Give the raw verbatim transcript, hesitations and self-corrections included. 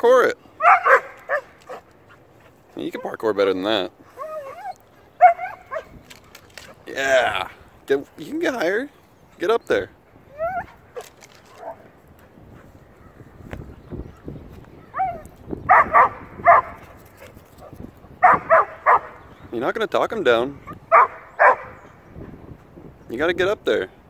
parkour it. You can parkour better than that. Yeah. Get, you can get higher. Get up there. You're not going to talk him down. You got to get up there.